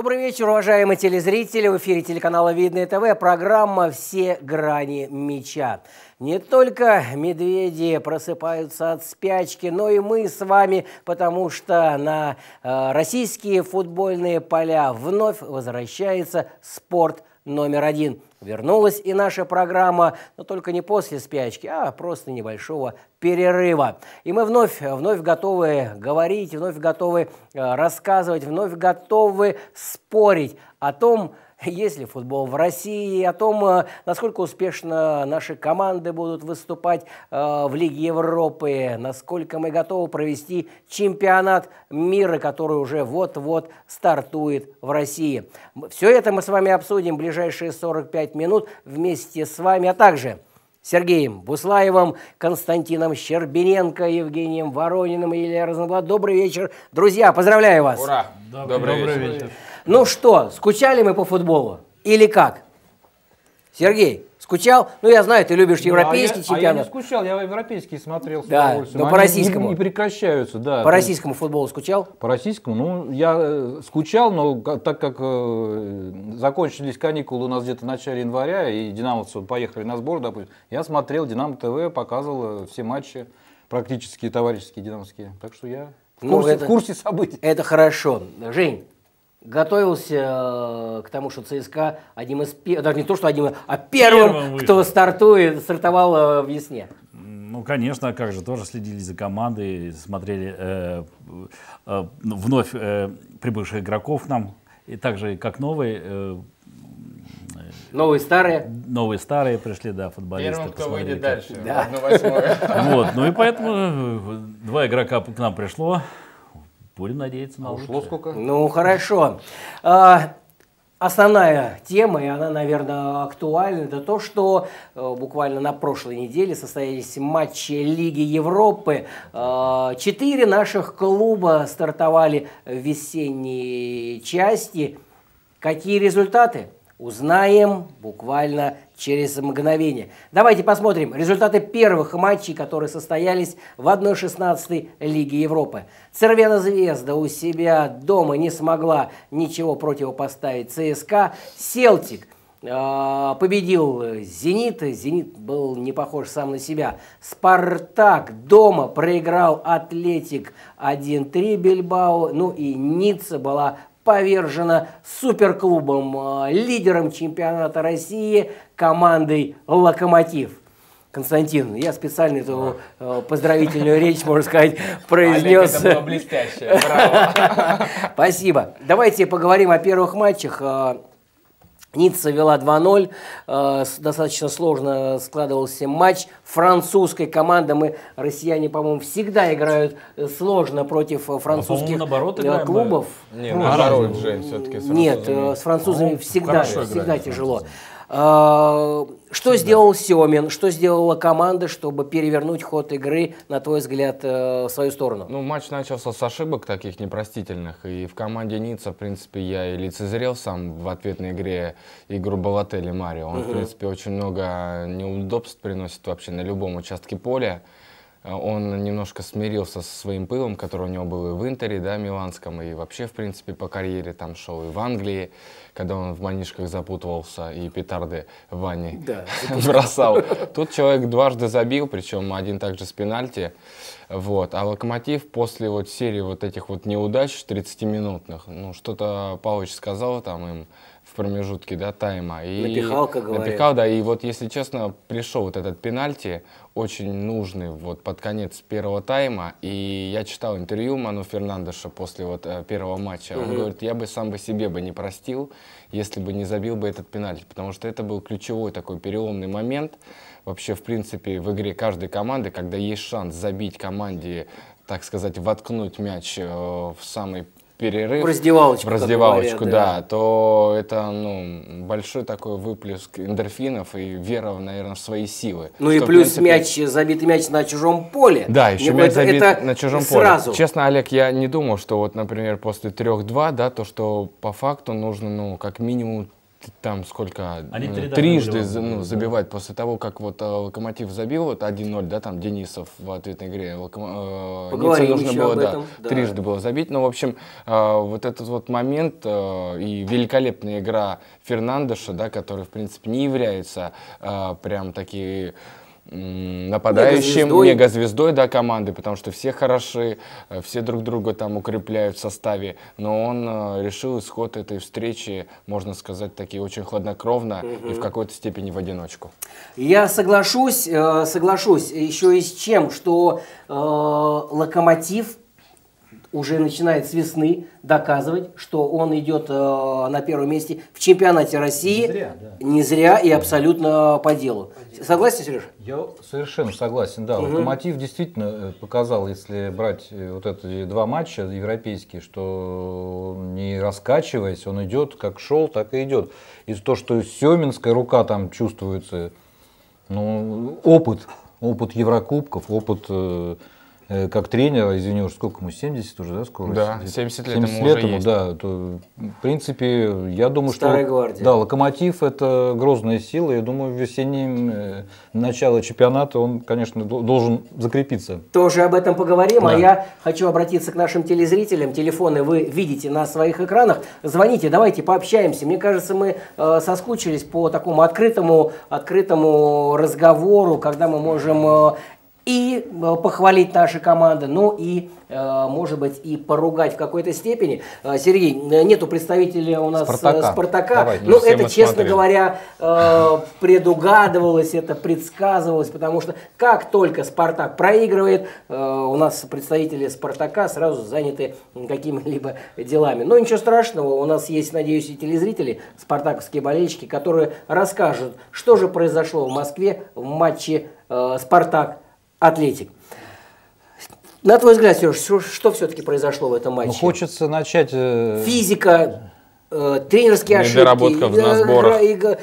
Добрый вечер, уважаемые телезрители. В эфире телеканала Видное ТВ. Программа «Все грани мяча». Не только медведи просыпаются от спячки, но и мы с вами, потому что на российские футбольные поля вновь возвращается спорт номер один. Вернулась и наша программа, но только не после спячки, а просто небольшого перерыва. И мы вновь готовы говорить, вновь готовы рассказывать, вновь готовы спорить о том, есть ли футбол в России, о том, насколько успешно наши команды будут выступать в Лиге Европы, насколько мы готовы провести чемпионат мира, который уже вот-вот стартует в России. Все это мы с вами обсудим в ближайшие 45 минут вместе с вами, а также Сергеем Буслаевым, Константином Щербиненко, Евгением Ворониным и Ильей Розенблат. Добрый вечер, друзья, поздравляю вас! Ура! Добрый вечер! Ну что, скучали мы по футболу? Или как? Сергей, скучал? Ну, я знаю, ты любишь европейский чемпионат. Я не скучал, я европейский смотрел с да, удовольствием. Но по российскому. Не прекращаются, да. По российскому футболу скучал? По российскому? Ну, я скучал, но так как закончились каникулы у нас где-то в начале января, и динамовцы поехали на сбор, допустим, я смотрел Динамо ТВ, показывал все матчи, практически товарищеские динамовские. Так что я в курсе событий. Это хорошо. Жень, готовился к тому, что ЦСКА одним из первых, даже не то, что одним, а первым кто стартовал в весне. Ну, конечно, как же, тоже следили за командой, смотрели вновь прибывших игроков к нам, и также как новые. Новые старые. Новые старые пришли, да, футболисты. Первым, кто выйдет дальше, да. 1/8. Вот, ну и поэтому два игрока к нам пришло. Будем надеяться на лучшее. Ушло сколько? Ну, хорошо. Основная тема, и она, наверное, актуальна, это то, что буквально на прошлой неделе состоялись матчи Лиги Европы. 4 наших клуба стартовали в весенней части. Какие результаты? Узнаем буквально через мгновение. Давайте посмотрим результаты первых матчей, которые состоялись в 1/16 Лиги Европы. Цервена Звезда у себя дома не смогла ничего противопоставить ЦСКА. Селтик победил Зенит. Зенит был не похож сам на себя. Спартак дома проиграл Атлетик 1-3 Бильбао. Ну и Ницца была повержена суперклубом, лидером чемпионата России, командой «Локомотив». Константин, я специально эту поздравительную речь, можно сказать, произнес. Олег, это было блестяще, браво. Спасибо. Давайте поговорим о первых матчах. Ницца вела 2-0, достаточно сложно складывался матч французской команды. Мы, россияне, по-моему, всегда играют сложно против французских клубов. Нет, наоборот, Жень, все-таки с Нет, с французами всегда тяжело. Что сделал Семин, что сделала команда, чтобы перевернуть ход игры, на твой взгляд, в свою сторону? Ну, матч начался с ошибок таких непростительных, и в команде Ницца, в принципе, я и лицезрел сам в ответной игре игру Балотелли Марио. Он, в принципе, очень много неудобств приносит вообще на любом участке поля. Он немножко смирился со своим пылом, который у него был и в Интере, да, миланском, и вообще, в принципе, по карьере там шел и в Англии, когда он в манишках запутывался и петарды в ванне бросал. Тут человек дважды забил, причем один также с пенальти. Вот. А Локомотив после вот серии вот этих вот неудач 30-минутных, ну, что-то Павлович сказал там им в промежутке, да, тайма. И напихал, как говорят. Напихал, да, и вот, если честно, пришел вот этот пенальти, очень нужный вот под конец первого тайма, и я читал интервью Ману Фернандеша после вот первого матча, он говорит, я бы сам себе не простил, если бы не забил бы этот пенальти, потому что это был ключевой такой переломный момент вообще, в принципе, в игре каждой команды, когда есть шанс забить команде, так сказать, воткнуть мяч в самый перерыв, в раздевалочку, говорят, да, то это, ну, большой такой выплеск эндорфинов и вера, наверное, в свои силы. Ну и плюс принципе... забитый мяч на чужом поле. Да, еще мяч забит на чужом сразу. Поле. Честно, Олег, я не думал, что вот, например, после 3-2, да, то, что по факту нужно, ну, как минимум там сколько, Они трижды были, забивать после того, как вот Локомотив забил вот 1-0, да, там Денисов в ответной игре. Поговорим нужно еще было, об этом. да, трижды было забить. Но, в общем, вот этот вот момент и великолепная игра Фернандеша, да, который, в принципе, не является прям такие нападающим, мегазвездой, да, команды, потому что все хороши, все друг друга там укрепляют в составе, но он решил исход этой встречи, можно сказать, таки очень хладнокровно и в какой-то степени в одиночку. Я соглашусь еще и с чем, что Локомотив уже начинает с весны доказывать, что он идет на первом месте в чемпионате России. Не зря, да. Не зря и абсолютно по делу. Согласен, Сереж? Я совершенно согласен, да. Локомотив действительно показал, если брать вот эти два матча европейские, что не раскачиваясь, он идет как шел, так и идет. И то, что Семинская рука там чувствуется, ну, опыт Еврокубков, опыт как тренера, извини, уж сколько ему, 70 уже, да, скоро? Да, 70 лет 70 ему лет уже ему, есть. да. То, в принципе, я думаю, Старая что гвардия. да, Локомотив — это грозная сила. Я думаю, в весеннем начало чемпионата он, конечно, должен закрепиться. Тоже об этом поговорим, Да. а я хочу обратиться к нашим телезрителям. Телефоны вы видите на своих экранах. Звоните, давайте пообщаемся. Мне кажется, мы соскучились по такому открытому разговору, когда мы можем и похвалить наши команды, ну и, может быть, и поругать в какой-то степени. Сергей, нету представителя у нас Спартака. Давай, Ну, все это, мы честно смотрели. говоря, предугадывалось, это предсказывалось, потому что как только Спартак проигрывает, у нас представители Спартака сразу заняты какими-либо делами. Но ничего страшного, у нас есть, надеюсь, и телезрители, спартаковские болельщики, которые расскажут, что же произошло в Москве в матче Спартак-Атлетик. На твой взгляд, Сереж, что все-таки произошло в этом матче? Ну, хочется начать... Физика, тренерские ошибки, Недоработка на сборах.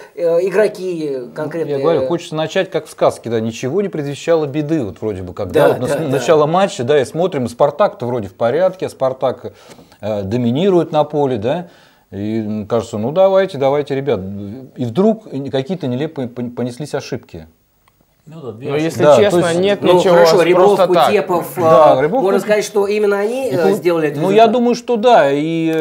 игроки конкретные. Я говорю, хочется начать как в сказке, да, ничего не предвещало беды, вот вроде бы, когда Да, начало матча, да, и смотрим, Спартак-то вроде в порядке, Спартак доминирует на поле, да, и кажется, ну давайте, ребят, и вдруг какие-то нелепые понеслись ошибки. Ну, да, Но если Да, честно, то есть, нет Ну ничего, хорошо, Ребров, просто так. Кутепов, Да, Ребров, можно Кутепов. сказать, что именно они сделали это. Ну, я думаю, что да. И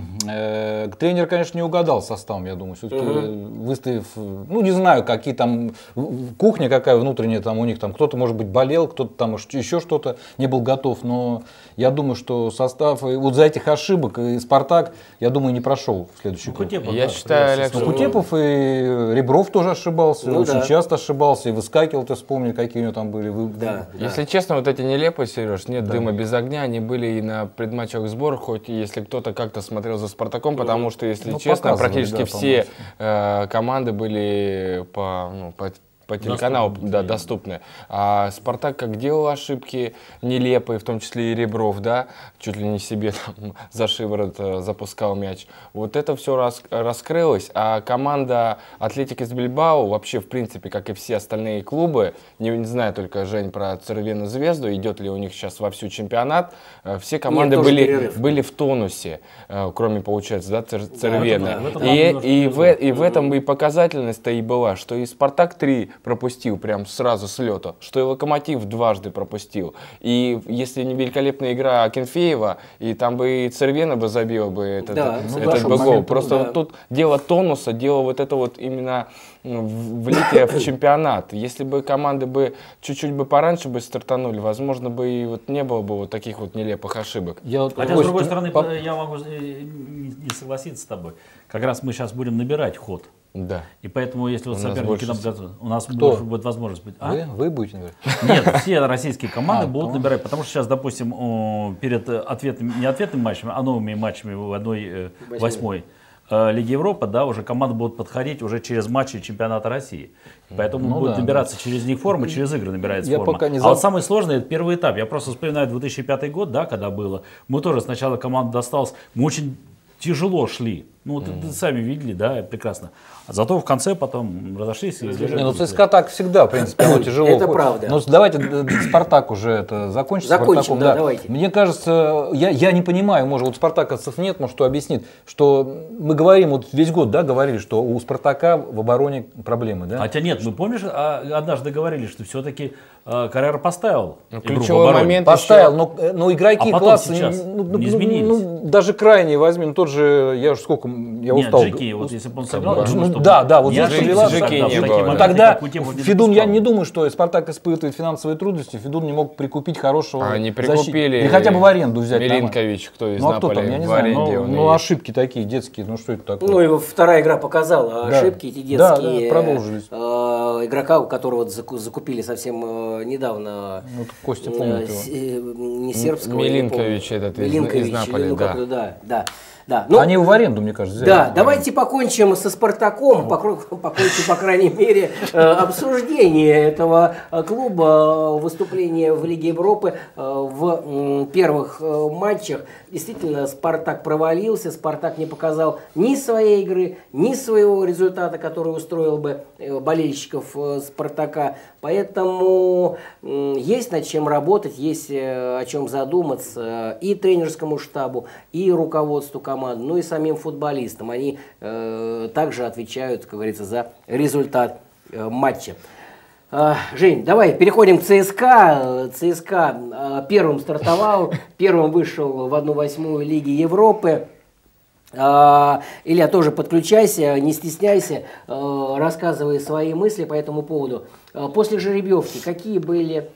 тренер, конечно, не угадал с составом, я думаю. Все-таки выставив, ну, не знаю, какие там, кухня какая внутренняя там у них, там кто-то, может быть, болел, кто-то там еще что-то не был готов. Но я думаю, что состав, и вот за этих ошибок и Спартак, я думаю, не прошел в следующий круг. Я считаю, Олег, Ну, что- Кутепов и Ребров тоже ошибался, Ну, очень да. часто ошибался, и выскакивал, ты вспомни, какие у него там были. Да. Если честно, вот эти нелепые, Сереж, нет дыма без огня, они были и на предматчевых сборах, хоть если кто-то как-то смотрел за Спартаком, потому что, если Ну, честно, показывали, практически да, все команды были по телеканалу доступны. А Спартак как делал ошибки нелепые, в том числе и Ребров, да, чуть ли не себе там за шиворот запускал мяч. Вот это все раскрылось, а команда Атлетик из Бильбао вообще, в принципе, как и все остальные клубы, не знаю только, Жень, про Цервену Звезду, идет ли у них сейчас вовсю чемпионат, все команды тоже перерыв. были в тонусе, кроме, получается, да, Цервена. да, в этом И немножко в этом и показательность-то и была, что и Спартак 3 пропустил прям сразу с лета, что и Локомотив дважды пропустил. И если не великолепная игра Акинфеева, и там бы и Цервена бы забила бы этот бы гол. Просто вот тут дело тонуса, дело вот это вот именно влитие в чемпионат. Если бы команды бы чуть-чуть бы пораньше бы стартанули, возможно бы и вот не было бы вот таких вот нелепых ошибок. Хотя, с другой стороны, я могу не согласиться с тобой. Как раз мы сейчас будем набирать ход. Да. И поэтому, если вот У нас соперники больше нам у нас Кто? будет возможность быть. Вы будете, наверное? Нет, все российские команды будут набирать, потому что сейчас, допустим, перед не ответными матчами, а новыми матчами в 1/8 Лиги Европы, да, уже команды будут подходить уже через матчи чемпионата России. Поэтому будет набираться через них форма, через игры набирается Я форма. пока не А вот самый сложный — это первый этап. Я просто вспоминаю 2005 год, да, когда было. Мы тоже сначала команда досталась, мы очень тяжело шли. Ну, вот сами видели, да, прекрасно. А зато в конце потом разошлись и сбежали. Ну, ЦСКА так всегда, в принципе, оно тяжело. Это правда. Но давайте Спартак уже это закончим. Закончим, да, давайте. Мне кажется, я не понимаю, может, вот спартаковцев нет, может, что объяснит, что мы говорим, вот весь год, да, говорили, что у Спартака в обороне проблемы, да? Хотя нет, мы помнишь, однажды говорили, что все-таки Каррера поставил. Ключевой момент поставил, но игроки класса не изменились. даже крайне возьми, тот же, я устал. Джеки, вот если бы он сыграл, вот Джеки не было. Но тогда Федун, я не думаю, что Спартак испытывает финансовые трудности, Федун не мог прикупить хорошего Они прикупили. Или хотя бы в аренду взять. Милинкович, кто из Ну а кто там, Наполи я не в знаю, аренде. ну ошибки такие детские, ну что это такое? Ну, его вторая игра показала ошибки эти детские. Да, продолжились. Игрока, у которого закупили совсем недавно. Ну, Костя помнит его. Не сербского. Милинкович этот из Наполи, да. Ну, они его в аренду, мне кажется, взяли. Да, давайте покончим со Спартаком, покончим, по крайней мере, обсуждение этого клуба, выступления в Лиге Европы в первых матчах. Действительно, Спартак провалился, Спартак не показал ни своей игры, ни своего результата, который устроил бы болельщиков Спартака. Поэтому есть над чем работать, есть о чем задуматься и тренерскому штабу, и руководству команды, ну и самим футболистам. Они также отвечают, как говорится, за результат матча. Жень, давай переходим к ЦСКА. ЦСКА первым стартовал, первым вышел в 1/8 Лиги Европы. Илья, тоже подключайся, не стесняйся, рассказывай свои мысли по этому поводу. После жеребьевки какие были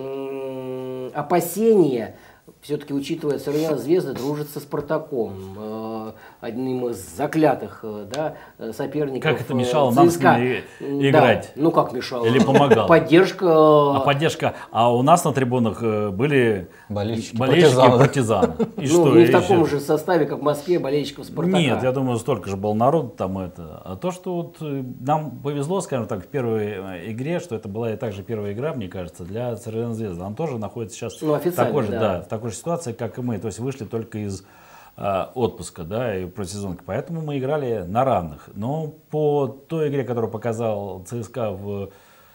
опасения? Все-таки, учитывая, Цервена Звезда дружит со Спартаком, одним из заклятых соперников. Как это мешало нам с ними играть? Да. Ну как мешало? Или помогало? Поддержка. Поддержка. А у нас на трибунах были болельщики партизаны. И что, не в таком же составе, как в Москве, болельщиков Спартака. Нет, я думаю, столько же было народу там это. А то, что вот нам повезло, скажем так, в первой игре, что это была и также первая игра, мне кажется, для Цервена Звезды. Он тоже находится сейчас в такой же ситуации, как и мы. То есть вышли только из отпуска, да, и предсезонки. Поэтому мы играли на равных. Но по той игре, которую показал ЦСКА в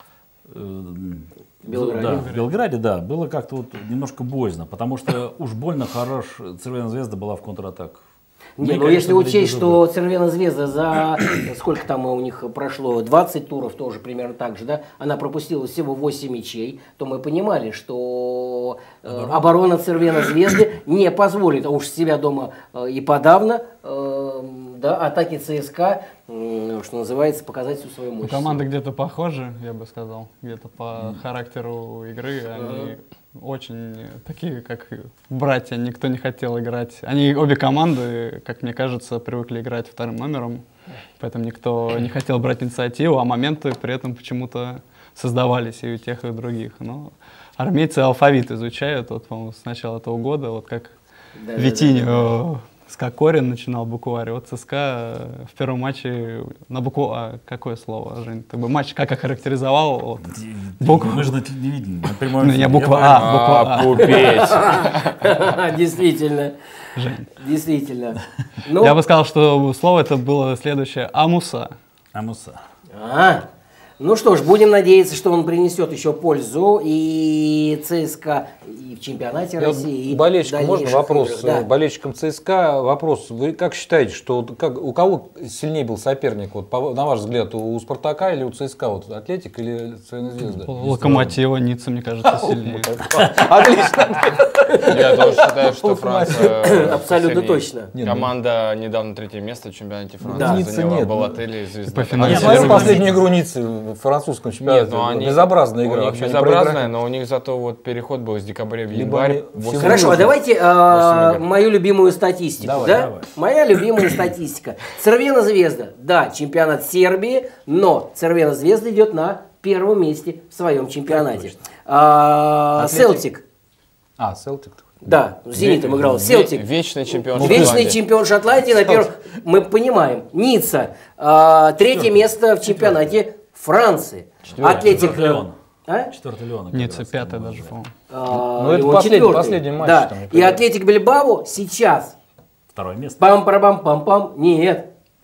Белграде, да, было как-то вот немножко боязно, потому что уж больно хорош Цервена Звезда была в контратаках. Не, ну если учесть, что Цервена Звезда за сколько там у них прошло, 20 туров тоже примерно так же, да, она пропустила всего 8 мячей, то мы понимали, что оборона Цервена Звезды не позволит, а уж себя дома и подавно, атаки ЦСКА, что называется, показать всю свою мощь. Команды где-то похожи, я бы сказал, где-то по характеру игры, они очень такие, как братья, никто не хотел играть. Они, обе команды, как мне кажется, привыкли играть вторым номером, поэтому никто не хотел брать инициативу, а моменты при этом почему-то создавались и у тех, и у других. Но армейцы алфавит изучают, вот, по-моему, с начала этого года, вот как Витиньо с Кокорин начинал букварь, вот ЦСКА в первом матче на букву А, какое слово, Жень? Ты бы матч как охарактеризовал? Вот, букву... Мы же на телевидении, на прямом эфире. Буква А. Действительно. Жень. Действительно. Я бы сказал, что слово это было следующее. Амуса. Амуса. Ну что ж, будем надеяться, что он принесет еще пользу и ЦСКА, и в чемпионате России. Болельщикам можно вопрос? Да. Болельщикам ЦСКА вопрос. Вы как считаете, что у кого сильнее был соперник, вот, на ваш взгляд, у Спартака или у ЦСКА? Вот, Атлетик или Цервена Звезда? Локомотива, Ницца, мне кажется, сильнее. Отлично. Я тоже считаю, что Франция абсолютно точно. Команда недавно 3-е место в чемпионате Франции заняла Балотелли и Звезда. Последнюю игру Ниццы в французском чемпионате. Безобразная игра. Вообще безобразная, но у них зато вот переход был с декабря в январь. Хорошо, а давайте мою любимую статистику. Давай. Моя любимая статистика. Цервена Звезда, да, чемпионат Сербии, но Цервена Звезда идет на первом месте в своем чемпионате. Селтик. Селтик. Да, с Зенитом играл. Селтик. Вечный чемпион Шотландии. Вечный чемпион Шотландии. На первом, мы понимаем. Ницца. 3-е место в чемпионате Франции. Атлетик. Четвертый Леон. Ницца 5-е даже, по-моему. Ну это последний матч. Да. И Атлетик Бильбао сейчас. Второе место. Пам-парам-пам-пам. Нет.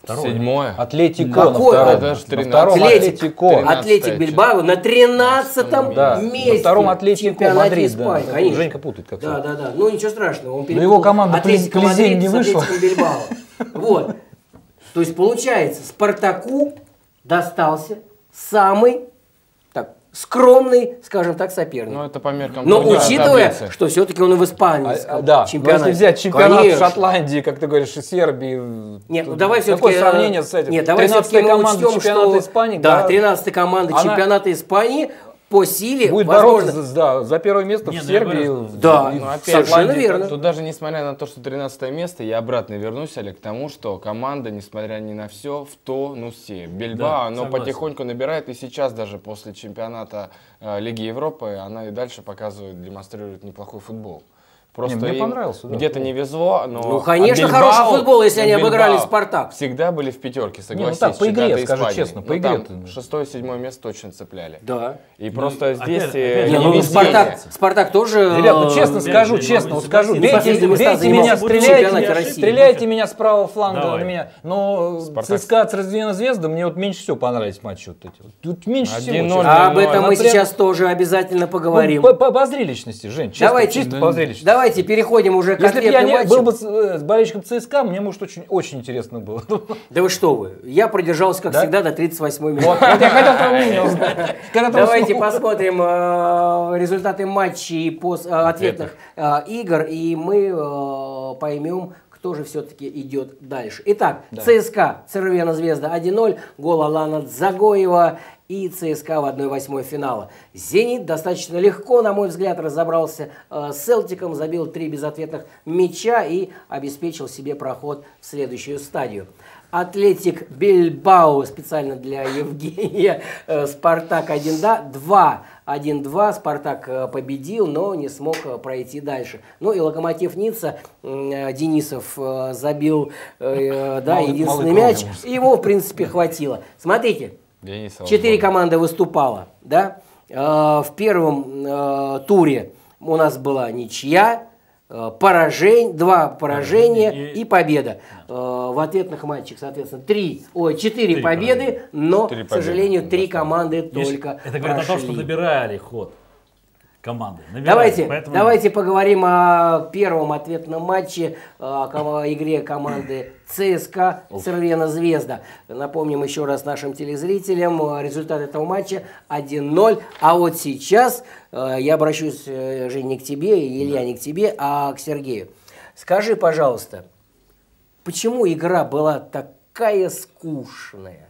Седьмое. Атлетико на Какое? втором. Даже На 13. втором Атлетик. Атлетико. Атлетик Бильбао на 13-м Да, месте на втором в Атлетико чемпионате Мадрид. Да. Испании. Конечно. Женька путает, как Да, всегда. да, да. Ну ничего страшного. Он его перепутал команда Атлетико Плезень Мадрид не с вышла. Атлетиком Бильбао. Вот. То есть получается, Спартаку достался самый так, скромный, скажем так, соперник. Ну, это по меркам Но турнира, учитывая, таблицы. что все-таки он и в Испании Да, но чемпионат. если взять чемпионат Конечно. Шотландии, как ты говоришь, и Сербии, Нет, ну давай какое все-таки... сравнение с этим? Нет, давай 13-я все-таки мы команда учтем, чемпионата что... Испании, да, да, 13-я команда она чемпионата Испании по силе, будет возможно... бороться за первое место Нет, в ну я Сербии. говорю, Да, и Ну, в опять, совершенно Шотландии. верно. Тут даже несмотря на то, что 13 место, я обратно вернусь, Олег, к тому, что команда, несмотря ни на все, в тонусе. Бильбао, Да, оно согласен. потихоньку набирает, и сейчас даже после чемпионата Лиги Европы она и дальше показывает, демонстрирует неплохой футбол. Просто мне им понравился, да. где-то не везло, но... Ну, конечно, а хороший футбол, если они Бильбао обыграли «Спартак». Всегда были в пятерке, согласись. так, по игре, чемпионата скажу Испании. честно, по Ну, игре. там 6-7 место точно цепляли. Да. И просто здесь опять же, Не, не ну, везение. Спартак тоже... Ребят, ну честно Опять скажу, же, честно, могу вот скажу, согласиться. Последние места бейте занимал меня, в чемпионате стреляйте, России. стреляйте меня с правого фланга Давай. на меня. Но Спартак. ЦСКА Цервена Звезда мне вот меньше всего понравились матчи вот эти. Вот. Тут меньше всего. 1-0. честно. А об этом мы Например, сейчас тоже обязательно поговорим. Ну, по зрелищности, Жень, чисто, Давайте, чисто по зрелищности. давайте переходим уже к Если бы я ответным не был бы матчам. с болельщиком ЦСКА, мне, может, очень интересно было. Да вы что вы, я продержался, как Да? всегда, до 38-й минуты. Вот я хотел твое мнение узнать. Когда ты Давайте уснул. посмотрим результаты матчей ответных игр, и мы поймем, кто же все-таки идет дальше. Итак, ЦСКА, Цервена Звезда 1-0, гол Алана Дзагоева и ЦСКА в 1/8 финала. «Зенит» достаточно легко, на мой взгляд, разобрался с «Селтиком», забил 3 безответных мяча и обеспечил себе проход в следующую стадию. «Атлетик Бильбао», специально для Евгения, «Спартак» 1-2, «Спартак» победил, но не смог пройти дальше. Ну и «Локомотив Ницца», Денисов забил единственный малый мяч, кровный. его, в принципе, хватило. Смотрите, Денисова 4 сборная. команды выступало, да? В первом туре у нас была ничья, 2 поражения и победа. В ответных матчах, соответственно, 4 победы, но, 4 к сожалению, победы, 3 да. команды Видишь, только это говорит о том, что прошли. набирали ход команды. Набирали, поэтому- Давайте поговорим о первом ответном матче, о игре команды ЦСКА Цервена Звезда. Напомним еще раз нашим телезрителям результат этого матча 1-0. А вот сейчас я обращусь, Жень, не к тебе, Илья, не к тебе, а к Сергею. Скажи, пожалуйста, почему игра была такая скучная?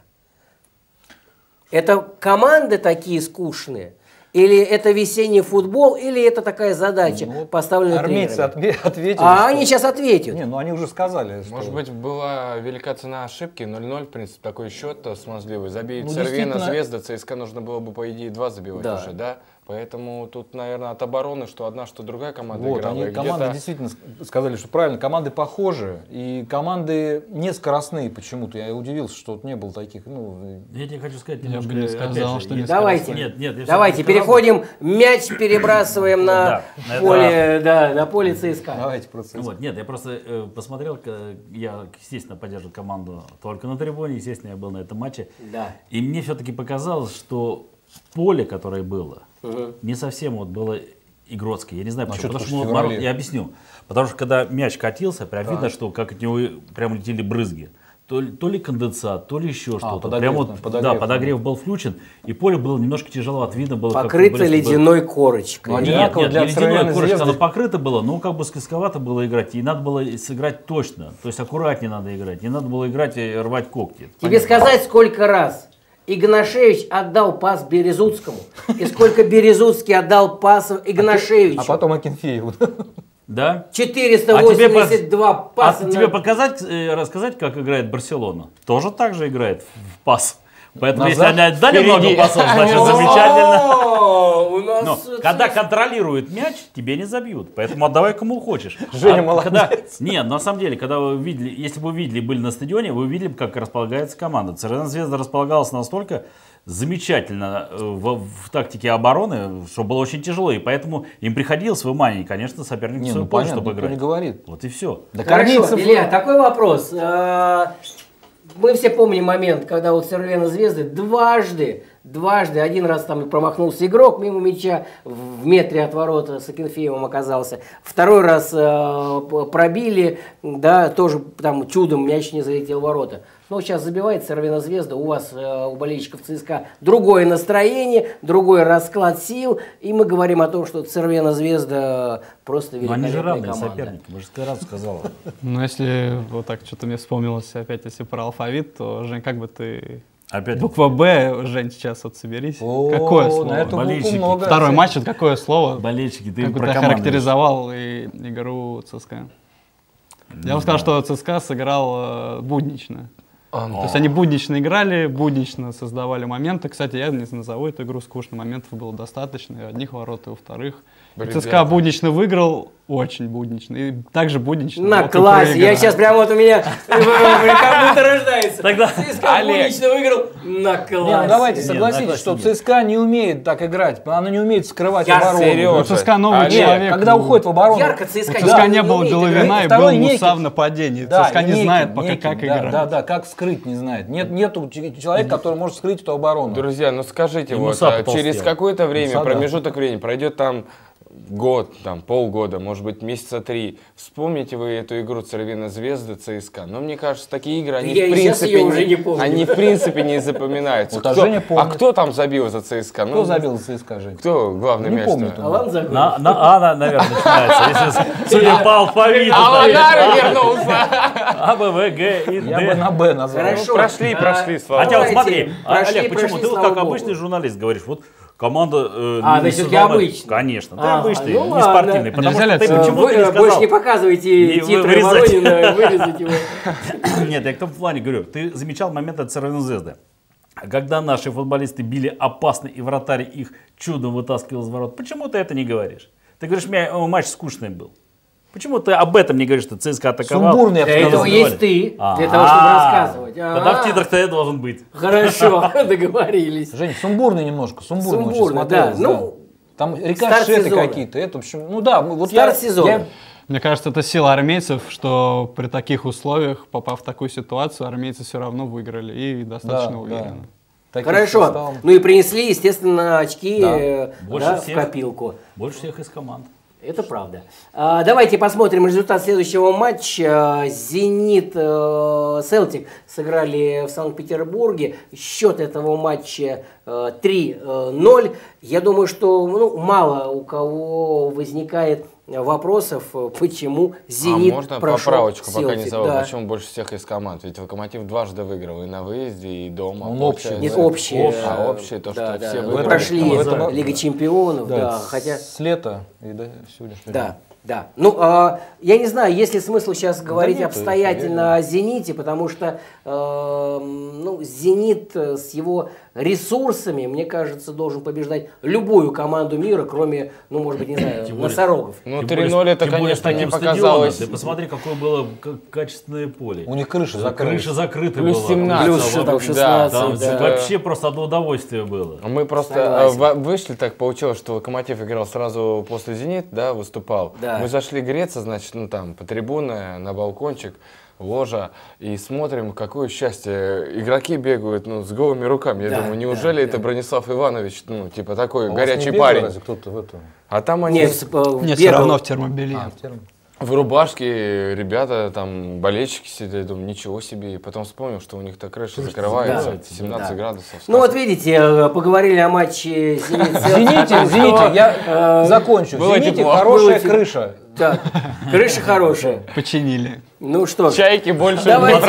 Это команды такие скучные? Или это весенний футбол, или это такая задача, поставленная Армейцы тренерами? ответили. А что- они сейчас ответят. Не, ну они уже сказали. что- Может быть, была велика цена ошибки, 0-0, в принципе, такой счет смазливый. Забей Ну, Цервена, действительно. Звезда, ЦСКА нужно было бы, по идее, 2 забивать Да. уже, да? Поэтому тут, наверное, от обороны, что одна, что другая команда Вот, играла. они, и команды где-то- действительно сказали, что правильно, команды похожи, и команды не скоростные почему-то. Я удивился, что вот не было таких, ну, Я тебе хочу сказать Я немножко, бы не сказал, опять же, что не есть- Давайте, Нет, я давайте всё-таки сказал. переходим, мяч перебрасываем на Да, поле, на поле ЦСКА. давайте процесс. Вот, нет, я просто посмотрел, я, естественно, поддерживаю команду только на трибуне, естественно, я был на этом матче. Да. И мне все-таки показалось, что поле, которое было, не совсем вот было игротское. Я не знаю, почему. что Потому ты что, в ну, феврале? я объясню. Потому что когда мяч катился, прям видно, что как от него прям летели брызги. То ли конденсат, то ли еще что-то. подогрев, Прям вот, да, подогрев, да, подогрев был включен, и поле было немножко тяжело, видно было. как Покрыто футболисты были. ледяной корочкой. Ну, Нет, одинаково нет, для не ледяной Цервеной корочкой, Звезды. оно покрыто было, но как бы скользковато было играть, и надо было сыграть точно, то есть аккуратнее надо играть, не надо было играть и рвать когти. Тебе сказать, сколько раз Игнашевич отдал пас Березутскому, и сколько Березутский отдал пас Игнашевичу. А потом Акинфееву. Да? 482 паса. А тебе показать, рассказать, как играет Барселона? Тоже так же играет в пас. Поэтому если они отдали много пасов, значит замечательно. У нас Но когда контролируют мяч, тебе не забьют. Поэтому отдавай кому хочешь. Женя молодец. Нет, на самом деле, когда вы видели, если бы вы видели, были на стадионе, вы увидели, как располагается команда. Цервена Звезда располагалась настолько замечательно в тактике обороны, что было очень тяжело. И поэтому им приходилось выманивать, конечно, соперника в Не, свою ну пользу, понятно, чтобы никто не играть. говорит. Вот и все. Да Хорошо, кормильцев... Илья, такой вопрос. Мы все помним момент, когда у Цервена Звезды дважды, один раз там промахнулся игрок мимо мяча, в метре от ворота с Акинфеевым оказался. Второй раз пробили, да, тоже там чудом мяч не залетел в ворота. Но сейчас забивает Цервена Звезда, у вас, у болельщиков ЦСКА, другое настроение, другой расклад сил, и мы говорим о том, что Цервена Звезда просто великолепная команда. Они же равные соперники, мы же раз сказала. Ну, если вот так что-то мне вспомнилось опять, если про алфавит, то, Жень, как бы ты... Опять Буква «Б», Жень, сейчас вот соберись. Какое слово? На эту букву Болельщики. много. Второй матч, это какое слово? болельщики, ты Как бы про ты команду характеризовал игру ЦСКА? Я бы сказал, что ЦСКА сыграл буднично. То есть они буднично играли, буднично создавали моменты. Кстати, я не назову эту игру скучной, моментов было достаточно, и одних ворот, и у вторых. ЦСКА буднично выиграл, очень буднично, и также буднично. На классе, я сейчас прям вот у меня как будто рождается. Тогда ЦСКА буднично выиграл на классе. Не, ну давайте Нет, согласитесь, на что классе ЦСКА не умеет так играть, она не умеет скрывать Я оборону. Серёжа. У ЦСКА новый Олег, человек. Когда уходит в оборону, Ярко У ЦСКА ЦСКА не не было умеет Головина играть. и Второй был Некин. Муса в нападении. да, ЦСКА не Некин, знает пока, Некин, как да, играть. Да, как скрыть не знает. Нету человека, который может скрыть эту оборону. Друзья, ну скажите, И вот Муса потолстел. через какое-то время, Муса, да. промежуток времени, пройдет там год, там полгода, может быть месяца 3, вспомните вы эту игру Цервена Звезда ЦСКА. Но мне кажется, такие игры, они Я в и щас принципе её уже не помню. они в принципе не запоминаются. Вот, а Женя помнит. А кто там забил за ЦСКА? Кто забил за ЦСКА, Жень? Кто главный Не мяч? помнит он. Алан Загоров. На А, наверное, начинается. Если судя по алфавиту. Аланар вернулся! А, Б, В, Г и Я бы Д. на Б назвал. Хорошо. Прошли, слава Хотя вот Давайте, смотри, прошли, Олег, почему прошли, ты вот слава как богу. обычный журналист говоришь, вот команда... А, ты всё-таки обычный. Конечно, ты Ага, обычный, ну не ладно. спортивный. Потому Нельзя что ты ли почему-то не Вы больше сказал... не показывайте И титры вырезать. Воронина, вырезать его. Нет, я в том плане говорю, ты замечал момент от Цервена Звезды. Когда наши футболисты били опасно и вратарь их чудом вытаскивал из ворот, почему ты это не говоришь? Ты говоришь, матч скучный был. Почему ты об этом не говоришь, что ЦСКА атаковал? Сумбурный, я бы Для сказал. этого есть ты, для того, чтобы рассказывать. Тогда в титрах-то я должен быть. Хорошо, договорились. Жень, сумбурный немножко, сумбурный очень Сумбурно, да. смотрелось, Ну, там старт рикошеты сезона. какие-то. Это, в общем, ну да, вот Старт сезона. Мне кажется, это сила армейцев, что при таких условиях, попав в такую ситуацию, армейцы все равно выиграли и достаточно уверенно. Хорошо. Ну и принесли, естественно, очки Больше да, в всех. копилку. Больше всех из команд. Это правда. Давайте посмотрим результат следующего матча. «Зенит» «Селтик» сыграли в Санкт-Петербурге. Счет этого матча 3-0. Я думаю, что мало у кого возникает вопросов, почему «Зенит» можно прошел поправочку, пока не «Селтик». забыл, Да. почему больше всех из команд? Ведь «Локомотив» дважды выиграл и на выезде, и дома. Он получается. общий. Нет, общее. Общее, то, что все Вы выиграли. прошли В этом- Лига чемпионов, да, Да, хотя... с лета и до сегодняшнего дня. Да. Ну, я не знаю, есть ли смысл сейчас говорить нет, обстоятельно о «Зените», потому что «Зенит» с его ресурсами, мне кажется, должен побеждать любую команду мира, кроме, может быть, не знаю, Тем более- носорогов. Ну, Тем более- 3-0 это, тем более с конечно, мне таким стадионом. показалось... Ты посмотри, какое было качественное поле. У них крыша закрыта. Крыша закрыта Плюс была. 17. Плюс что там, 16, Там да. вообще просто одно удовольствие было. Мы просто Согласен. вышли, так получилось, что «Локомотив» играл сразу после «Зенит», да, выступал. Да. Мы зашли греться, значит, там, по трибуне, на балкончик, ложа, и смотрим, какое счастье. Игроки бегают, с голыми руками. Я Да, думаю, неужели это Бронислав Иванович, такой А у вас горячий не бегал парень? разве кто-то в этом? А там они Нет, Нет, все бегал. равно в термобелье. в рубашке, ребята, там, болельщики сидят, думаю, ничего себе. И потом вспомнил, что у них-то крыша закрывается, да, 17 да. градусов. Ну вот видите, поговорили о матче Извините, я закончу. В было «Зените» тепло. хорошая Было крыша. Так, крыша хорошая. Починили. Ну что ж, Чайки больше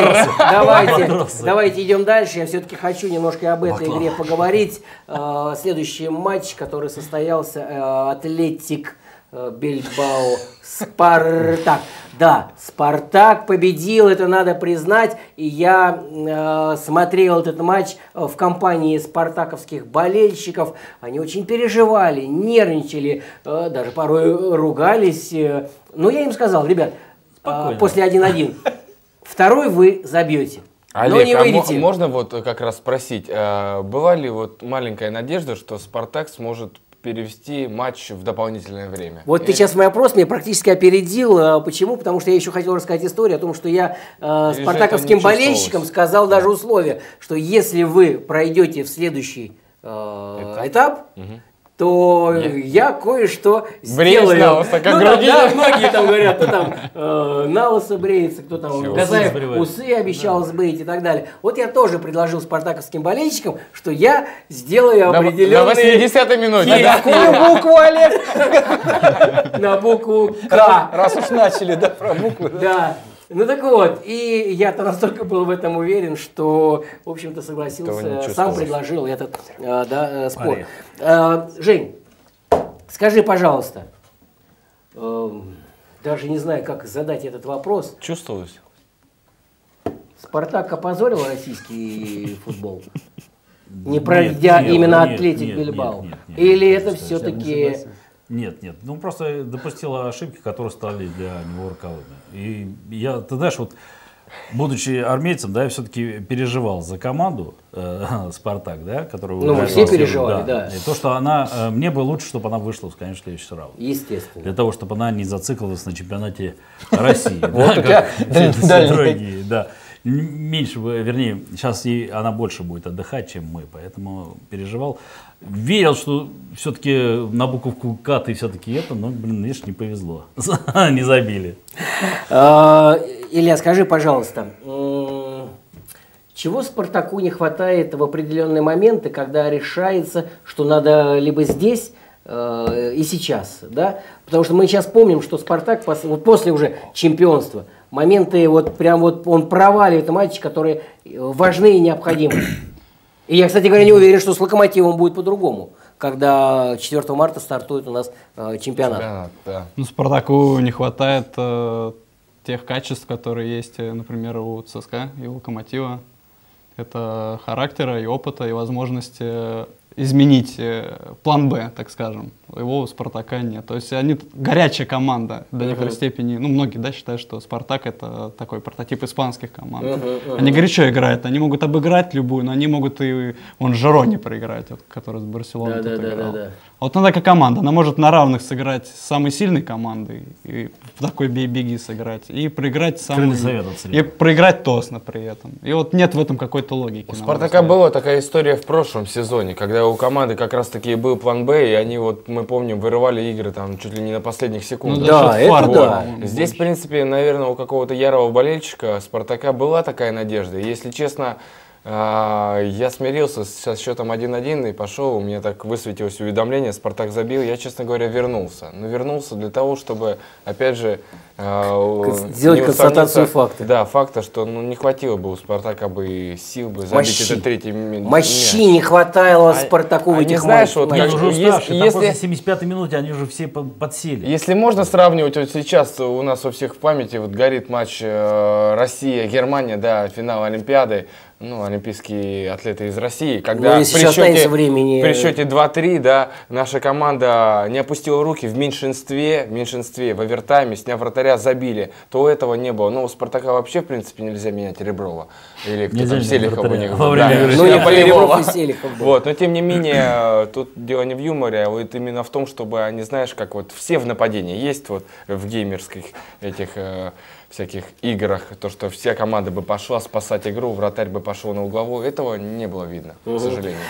давайте идем дальше. Я все-таки хочу немножко об этой игре поговорить. Следующий матч, который состоялся, Атлетик Бильбао Спартак. Да, Спартак победил, это надо признать. И я смотрел этот матч в компании спартаковских болельщиков. Они очень переживали, нервничали, даже порой ругались. Но я им сказал, ребят, после 1-1 второй вы забьете. Но не Олег, выйдете. можно вот как раз спросить, была ли вот маленькая надежда, что «Спартак» сможет перевести матч в дополнительное время. Вот ты сейчас мой вопрос меня практически опередил. Почему? Потому что я еще хотел рассказать историю о том, что я спартаковским болельщикам сказал даже условие, что если вы пройдете в следующий этап, то я кое-что сделаю. Налоса, как многие там говорят, кто там на лысо бреется, кто там Газаев усы обещал сбрить и так далее. Вот я тоже предложил спартаковским болельщикам, что я сделаю определенные... На 80-й минуте. На какую букву, Олег? На букву К. Раз уж начали, да, про буквы. Да. Ну так вот, и я-то настолько был в этом уверен, что, в общем-то, согласился, сам предложил этот спор. Жень, скажи, пожалуйста, даже не знаю, как задать этот вопрос. Чувствовалось? Спартак опозорил российский футбол? Не пройдя именно Атлетик Бильбао? Или это все-таки... Нет. Ну, просто допустила ошибки, которые стали для него роковыми. И я, ты знаешь, вот, будучи армейцем, да, я все-таки переживал за команду «Спартак», да, которую... Ну, мы все переживали, да. И то, что она... Мне бы лучше, чтобы она вышла, конечно, в следующий раунд. Естественно. Для того, чтобы она не зациклилась на чемпионате России. Вот у тебя Меньше, вернее, сейчас она больше будет отдыхать, чем мы, поэтому переживал. Верил, что все-таки на буковку К ты все-таки это, но, видишь, не повезло. Не забили. Илья, скажи, пожалуйста, чего Спартаку не хватает в определенные моменты, когда решается, что надо либо здесь и сейчас, да? Потому что мы сейчас помним, что Спартак вот после уже чемпионства, моменты вот прям вот он проваливает матчи, которые важны и необходимы. И я, кстати говоря, не уверен, что с Локомотивом будет по-другому, когда 4 марта стартует у нас чемпионат. Да. Ну, Спартаку не хватает тех качеств, которые есть, например, у ЦСКА и у Локомотива. Это характера и опыта, и возможности изменить план «Б», так скажем. Его у «Спартака» нет. То есть они горячая команда до некоторой степени. Ну, многие, да, считают, что «Спартак» — это такой прототип испанских команд. Они горячо играют, они могут обыграть любую, но они могут и вон Жироне проиграть, вот, который с Барселоной тут играл. Вот она такая команда, она может на равных сыграть с самой сильной командой, и в такой бей-беги сыграть, и проиграть и проиграть тосно при этом. И вот нет в этом какой-то логики. У «Спартака» была такая история в прошлом сезоне, когда у команды как раз-таки был план «Б», и они, вот мы помним, вырывали игры там чуть ли не на последних секундах. Ну, да, это да. Здесь, в принципе, наверное, у какого-то ярого болельщика «Спартака» была такая надежда. И, если честно, я смирился со счетом 1-1 и пошел, у меня так высветилось уведомление, «Спартак» забил, я, честно говоря, вернулся. Но вернулся для того, чтобы, опять же, сделать констатацию факта. Да, факта, что не хватило бы у «Спартака» бы сил бы забить этот третий мяч. Мощи не хватало Спартаку в этих матчах. Вот, они уже уставшие, после 75-й минуты они уже все подсели. Если можно сравнивать, вот сейчас у нас у всех в памяти вот горит матч Россия-Германия, да, финал Олимпиады. Ну, олимпийские атлеты из России, когда при счете 2-3, да, наша команда не опустила руки в меньшинстве, в овертайме, сняв вратаря, забили, то этого не было. Но у «Спартака» вообще, в принципе, нельзя менять Реброва. Или кто там, Селихов у них. Ну, Ребров и Селихов. Вот, но тем не менее, тут дело не в юморе, а вот именно в том, чтобы они, знаешь, как вот все в нападении есть вот в геймерских этих всяких играх, то, что вся команда бы пошла спасать игру, вратарь бы пошел на угловую, этого не было видно, к сожалению.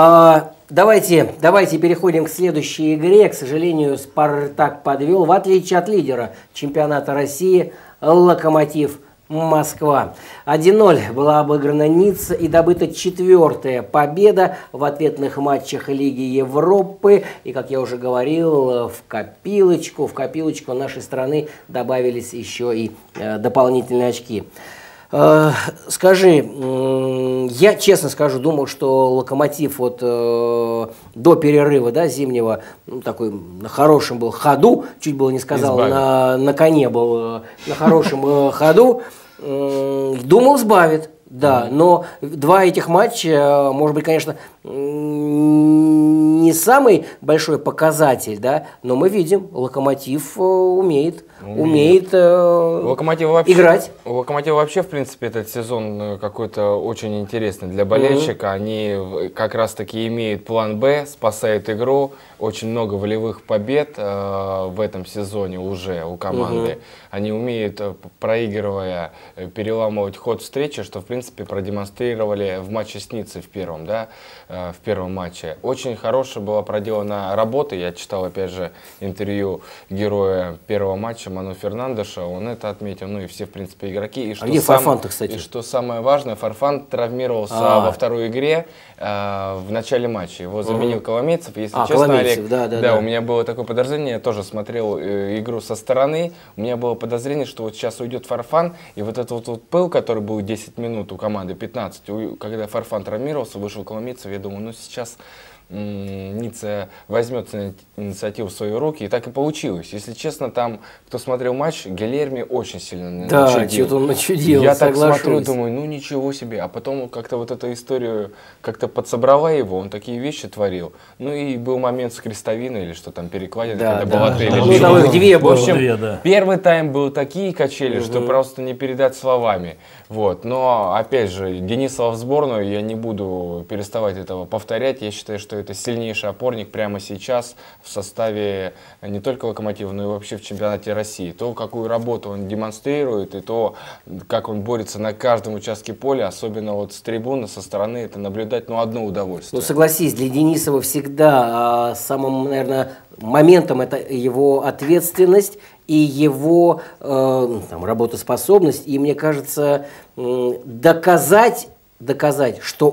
Давайте переходим к следующей игре. К сожалению, «Спартак» подвел, в отличие от лидера чемпионата России, «Локомотив» Москва. 1-0 была обыграна Ницца и добыта 4-я победа в ответных матчах Лиги Европы. И, как я уже говорил, в копилочку нашей страны добавились еще и дополнительные очки. Скажи, я честно скажу, думал, что «Локомотив» вот до перерыва, да, зимнего, ну, такой на хорошем был ходу, чуть было не сказал, на коне был на хорошем ходу, думал, сбавит. Да, но два этих матча, может быть, конечно, не самый большой показатель, да, но мы видим, «Локомотив» умеет умеет играть. У Локомотива вообще, в принципе, этот сезон какой-то очень интересный для болельщика. Они как раз-таки имеют план «Б», спасают игру. Очень много волевых побед в этом сезоне уже у команды. Они умеют, проигрывая, переламывать ход встречи, что, в принципе, продемонстрировали в матче с Ниццей в первом матче. Очень хорошая была проделана работа. Я читал, опять же, интервью героя первого матча Ману Фернандеша. Он это отметил. Ну и все, в принципе, игроки. И что где Фарфан-то, кстати? И что самое важное, Фарфан травмировался во второй игре в начале матча. Его заменил Коломейцев. Если честно, Олег, да, у меня было такое подозрение. Я тоже смотрел игру со стороны. У меня было подозрение, что вот сейчас уйдет Фарфан. И вот этот вот пыл, который был 10 минут у команды, 15, когда Фарфан травмировался, вышел Коломейцев, я думаю, ну сейчас Ницца возьмет инициативу в свои руки, и так и получилось. Если честно, там, кто смотрел матч, Гильерми очень сильно начудил. Да, что-то он начудил, я так смотрю, думаю, ну ничего себе. А потом как-то вот эту историю как-то подсобрала его, он такие вещи творил. Ну и был момент с крестовиной, или что там, перекладина, когда Балотелли. В общем, первый тайм был такие качели, что просто не передать словами. Вот. Но, опять же, Денисова в сборную, я не буду переставать этого повторять. Я считаю, что это сильнейший опорник прямо сейчас в составе не только Локомотива, но и вообще в чемпионате России. То, какую работу он демонстрирует, и то, как он борется на каждом участке поля, особенно вот с трибуны, со стороны, это наблюдать, ну, одно удовольствие. Ну, согласись, для Денисова всегда самым, наверное, моментом это его ответственность и его там, работоспособность. И мне кажется, доказать, что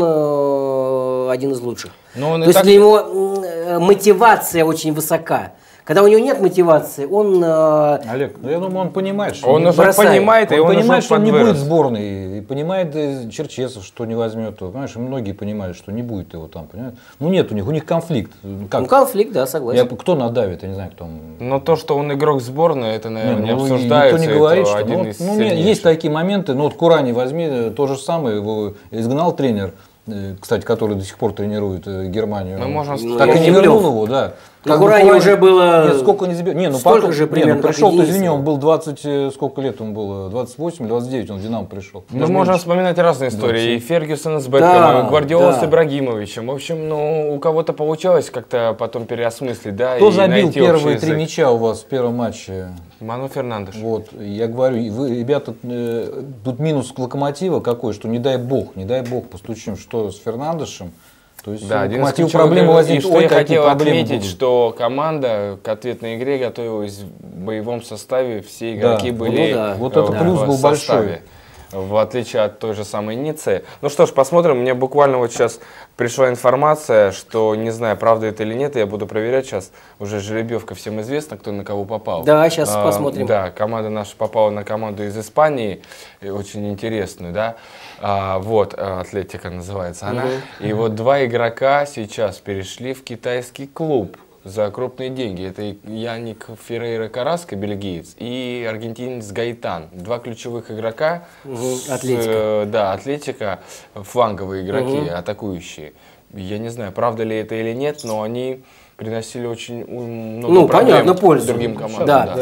он один из лучших. То есть для него мотивация очень высока. Когда у него нет мотивации, он... Олег, я думаю, он понимает, что он уже понимает, он понимает, что он не будет в сборной, и понимает Черчесов, что не возьмет его. Понимаешь, многие понимают, что не будет его там, понимаешь? Ну нет у них конфликт. Как? Ну конфликт, да, согласен. Кто надавит, я не знаю, кто. Но то, что он игрок сборной, это, наверное, не обсуждается. Никто не говорит, что один из сильнейших. Есть такие моменты, ну вот Курани возьми, то же самое, его изгнал тренер, кстати, который до сих пор тренирует Германию. Мы можем так и не вернул его, да. На Курани уже было... Нет, сколько не забил. Столько же примерно, пришел, извини, он был 20, сколько лет он был? 28 или 29, он в Динамо пришел. Мы можем вспоминать разные истории. И Фергюсона с Бекхэмом, и Гвардиола с Ибрагимовичем. В общем, ну, у кого-то получалось как-то потом переосмыслить, да, Кто забил первые 3 мяча у вас в первом матче? Ману Фернандеш. Вот, я говорю, вы, ребята, тут минус Локомотива какой, что не дай бог постучим, что с Фернандешем. То есть да, Локомотиву проблемы возникнут. И что я хотел отметить, что команда к ответной игре готовилась в боевом составе, все игроки были вот это плюс был большой. В отличие от той же самой Ниццы. Ну что ж, посмотрим. Мне буквально вот сейчас пришла информация, что, не знаю, правда это или нет, я буду проверять сейчас. Уже жеребьевка всем известна, кто на кого попал. Да, сейчас посмотрим. Да, команда наша попала на команду из Испании, очень интересную, да. Вот, Атлетика называется она. И вот 2 игрока сейчас перешли в китайский клуб за крупные деньги. Это Яник Феррейра Караско, бельгиец, и аргентинец Гайтан. 2 ключевых игрока. Атлетика. Да, Атлетика, фланговые игроки, атакующие. Я не знаю, правда ли это или нет, но они приносили очень много проблем другим командам. Да.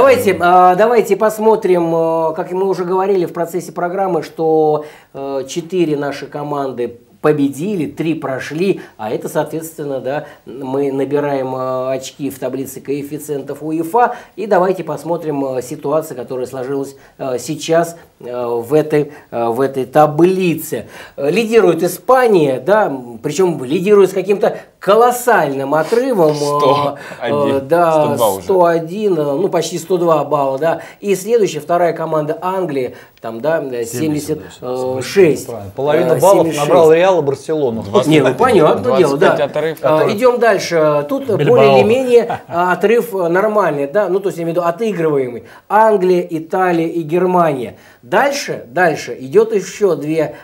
Давайте посмотрим, как мы уже говорили в процессе программы, что 4 наши команды победили, 3 прошли, а это, соответственно, да, мы набираем очки в таблице коэффициентов УЕФА. И давайте посмотрим ситуацию, которая сложилась сейчас в этой таблице. Лидирует Испания, да, причем лидирует с каким-то колоссальным отрывом. 101, да, 101, ну почти 102 балла, да. И следующая, вторая команда Англии, там, да, 76. Половина баллов 76. Набрал Реал и Барселону. Не, ну понятное дело, да. Идем дальше. Тут более или менее отрыв нормальный, да, ну то есть я имею в виду отыгрываемый. Англия, Италия и Германия. Дальше идет еще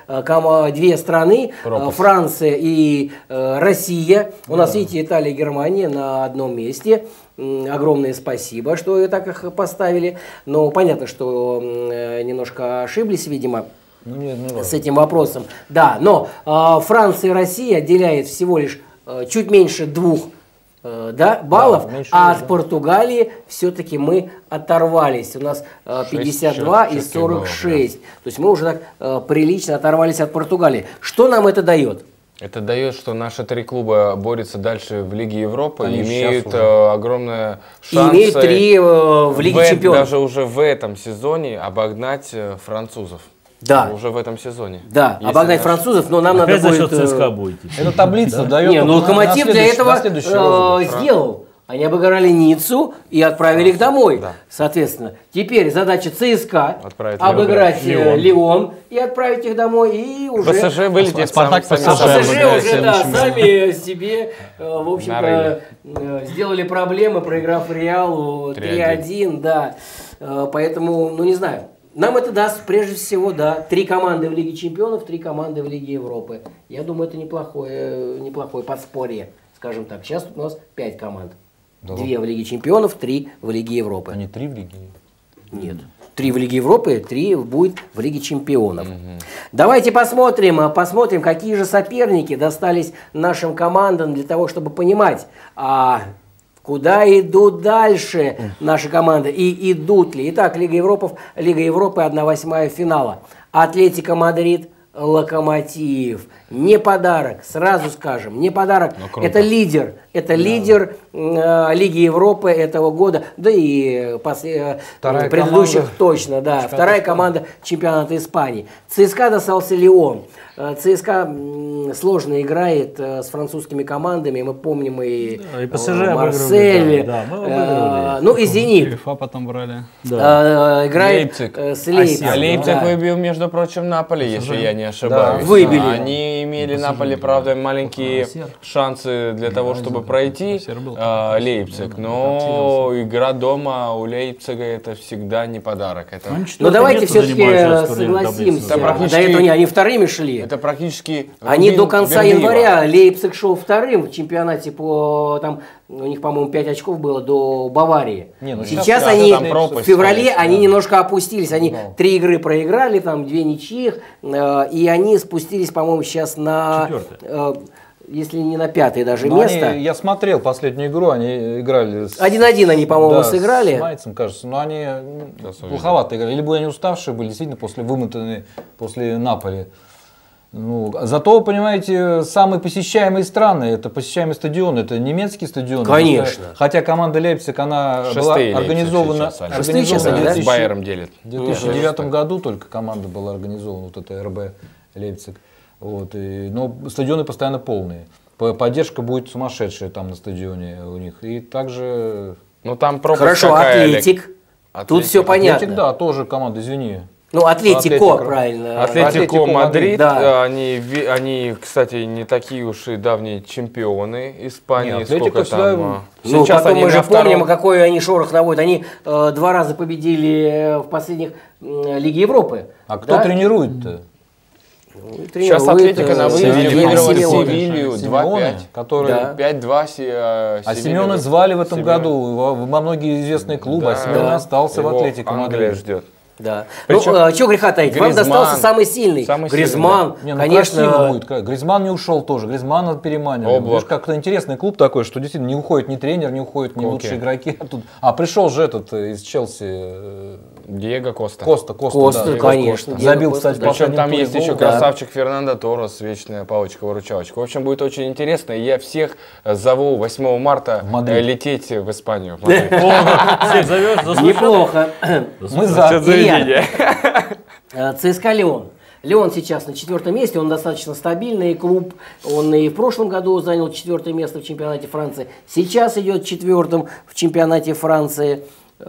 2 страны, Франция и Россия. У нас, видите, Италия и Германия на одном месте. Огромное спасибо, что так их поставили. Но понятно, что немножко ошиблись, видимо, с этим вопросом. Да, но Франция и Россия отделяет всего лишь чуть меньше 2 да, баллов, уменьшились, а от да. Португалии все-таки мы оторвались. У нас 52 и 46. То есть мы уже так прилично оторвались от Португалии. Что нам это дает? Это дает, что наши 3 клуба борются дальше в Лиге Европы, Они имеют сейчас уже. огромные И шансы. имеют 3 в Лиге Чемпионов. Даже уже в этом сезоне обогнать французов. Да. Уже в этом сезоне. Да, Если обогнать наш- французов, но нам Опять надо за счет будет... ЦСКА будете. Эта таблица дает... Не, ну на Локомотив для следующий- этого на следующий розыгрыш. сделал. Они обыграли Ниццу и отправили их домой. да. Соответственно, теперь задача ЦСКА Отправить обыграть Лион. Лион и отправить их домой. И уже... ПСЖ вылетит Спартак сами А ПСЖ собой. ПСЖ обыграет уже, да, следующим сами себе, в общем-то, Нарыли. сделали проблемы, проиграв Реалу 3-1, да. Поэтому, ну не знаю. Нам это даст, прежде всего, да, 3 команды в Лиге Чемпионов, 3 команды в Лиге Европы. Я думаю, это неплохое подспорье, скажем так. Сейчас у нас 5 команд. Да. 2 в Лиге Чемпионов, 3 в Лиге Европы. Они 3 в Лиге. Нет. 3 в Лиге Европы, 3 будет в Лиге Чемпионов. Давайте посмотрим, какие же соперники достались нашим командам для того, чтобы понимать, куда идут дальше наши команды и идут ли. Итак, Лига Европы 1/8 финала. Атлетико Мадрид, Локомотив. Не подарок, сразу скажем, не подарок. круто. Это лидер Лиги Европы этого года, да и Вторая предыдущих команда точно, да. Вторая команда чемпионата Испании. ЦСКА достался Лион. ЦСКА сложно играет с французскими командами, мы помним и ПСЖ обыгрывали, Марсель, да, мы обыгрывали. ну и Зенит. УЕФА потом брали. Играет Лейпциг. с Лейпцигом. А Лейпциг да. выбил, между прочим, Наполи, если я не ошибаюсь. Выбили. Они имели Наполи, правда, маленькие шансы для того, чтобы пройти Лейпциг. Но игра дома у Лейпцига это всегда не подарок. Это, Но давайте все-таки согласимся. Это практически- До этого они вторыми шли. это практически... Они Рубин до конца Бердыева. января Лейпциг шел вторым в чемпионате по там у них, по-моему, 5 очков было до Баварии. Не, ну Сейчас сейчас они там пропасть, в феврале конечно, они да. немножко опустились. Они 3 игры проиграли, там 2 ничьих, и они спустились, по-моему, сейчас на если не на 5-е даже Но место. я смотрел последнюю игру, они играли с... 1-1 они, по-моему, да, сыграли. с Майцем, кажется, но они плоховато играли. Либо они уставшие были, действительно, вымотанные после Наполи. Ну, зато, понимаете, самые посещаемые страны, это посещаемые стадионы, это немецкие стадионы. Конечно. Хотя команда Лейпциг, она была Шестые организована, Лейпциг сейчас, Шестые сейчас, организована да? в С Байером делит. 2009 году только команда была организована, вот эта РБ Лейпциг. Вот, но стадионы постоянно полные. Поддержка будет сумасшедшая там на стадионе у них. И также... Ну там пропасть Хорошо, какая, Олег? Атлетик. Тут все Атлетик, понятно. Атлетик, да, тоже команда, извини. Ну, Атлетико, Атлетико. правильно. Атлетико Мадрид, да. они, кстати, не такие уж и давние чемпионы Испании. Не, Атлетико Сколько всегда- там? Ну, Сейчас потом они мы же на втором- помним, какой они шорох наводят. Они 2 раза победили в последних Лиге Европы. А кто Да? тренирует-то? Сейчас Атлетико на выезде Симеоне. выигрывали Симеоне. Севилью Симеоне, 2-5. который... Да. 5-2 А Семена звали в этом Симеоне. году во многие известные клубы, а Семен Да. остался в Его Атлетико Англия Мадрид. ждет. Да. Причем Ну, чего греха таить, вам Гризман. достался самый сильный. Самый Гризман, Не, ну конечно. красиво будет. Гризман не ушел тоже. Гризмана переманили. Облак. Видишь, как-то интересный клуб такой, что действительно не уходит ни тренер, не уходят ни Коке. лучшие игроки. А пришел же этот из Челси Диего Коста. Коста, Коста, да. конечно. Забил, Диего кстати, Коста, да. Причем там есть еще Да. красавчик Фернандо Торрес, вечная палочка-выручалочка. В общем, будет очень интересно. И я всех зову 8 марта Мадрид. лететь в Испанию. в Мадрид. Всех зовешь, заслушай. Неплохо. Мы за. Что за Илья. заведение? ЦСКА Лион. Лион сейчас на 4-м месте, он достаточно стабильный клуб. Он и в прошлом году занял 4-е место в чемпионате Франции. Сейчас идет 4-м в чемпионате Франции.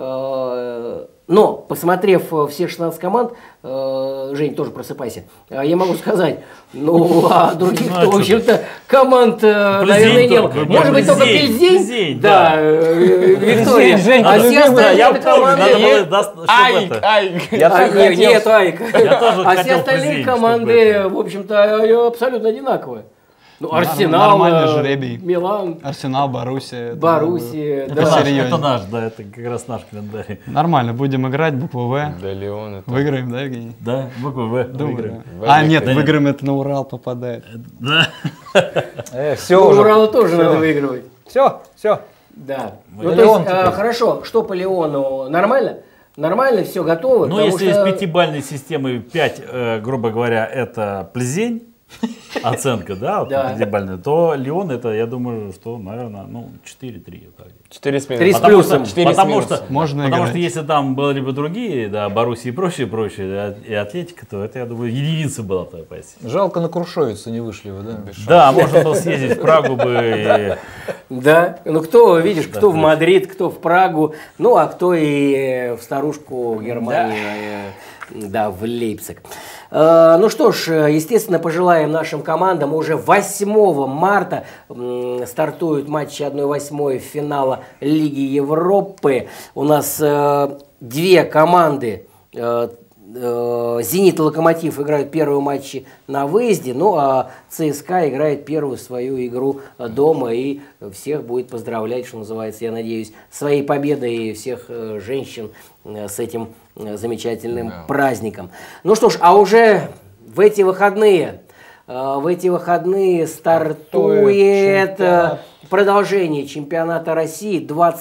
Но, посмотрев все 16 команд, Жень, тоже просыпайся, я могу сказать, ну, а других, в общем-то, команд, наверное, не было. Может быть, только Плзень, Плзень? Плзень, Да, Виктория. Жень, А Жень, все остальные Я помню, надо команды... было, чтобы Айк, это. айк. Я так хотел. Нет, Айк. Я тоже А все хотел остальные Плзень, команды, чтобы в общем-то, абсолютно одинаковые. Ну, Арсенал, Нормальный жребий. Милан, Арсенал, Боруссия. Боруссия. Это Да. наш, серьезно. это наш, да, это как раз наш календарь. Нормально, будем играть, букву В. Да, Леон это... Выиграем, да, Евгений? Да, букву В. Думаю, выиграем. да. А, нет, Да. выиграем, это на Урал попадает. Да. Все Ну, уже. Уралу тоже надо выигрывать. Все. Да. Ну, То Леон есть, теперь. хорошо, что по Леону? Нормально? Нормально, все готово? Ну, Потому если что- из пятибалльной системы 5, грубо говоря, это плезень, оценка, да, вот Да. пятибалльная, то Леон это, я думаю, что, наверное, 4-3. вот так. 4 с Три минусом. с Потому плюсом. что, 4 с потому минусом. что, Можно потому играть. что если там были бы другие, да, Боруссия и прочее, и Атлетика, то это, я думаю, единица была твоя позиция. Жалко, на Крушовице не вышли вы, да? Да, можно было съездить в Прагу бы. Да, ну кто, видишь, кто в Мадрид, кто в Прагу, ну а кто и в старушку Германии, да, в Лейпциг. Ну что ж, естественно, пожелаем нашим командам. Уже 8 марта стартуют матчи 1/8 финала Лиги Европы. У нас 2 команды, «Зенит» и «Локомотив» играют первые матчи на выезде, ну а ЦСКА играет первую свою игру дома и всех будет поздравлять, что называется, я надеюсь, своей победой и всех женщин с этим замечательным праздником. Ну что ж, а уже в эти выходные стартует продолжение чемпионата России,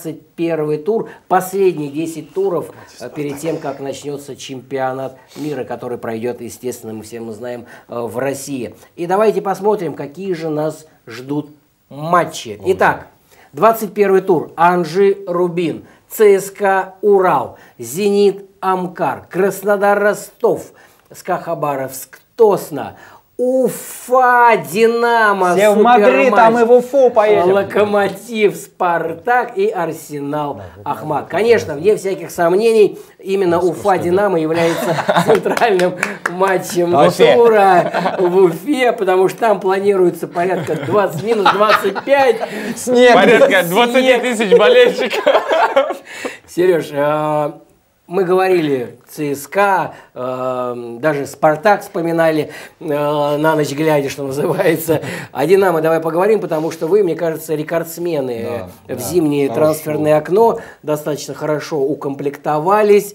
21 тур, последние 10 туров перед тем, как начнется чемпионат мира, который пройдет, естественно, мы все знаем, в России. И давайте посмотрим, какие же нас ждут матчи. Итак, 21 тур. Анжи-Рубин, ЦСКА Урал, Зенит Амкар, Краснодар-Ростов, СКА Хабаровск Тосно, Уфа, Динамо, Все в Мадрид, а мы в Уфу поедем. Локомотив, Спартак и Арсенал, Ахмат. Конечно, вне всяких сомнений, именно Уфа, Динамо является центральным матчем тура в Уфе, потому что там планируется порядка 20 минус 25. Снег. Порядка 20 тысяч болельщиков. Сереж, мы говорили ЦСКА, даже Спартак вспоминали на ночь глядя, что называется. О Динамо давай поговорим, потому что вы, мне кажется, рекордсмены в зимнее трансферное окно, достаточно хорошо укомплектовались.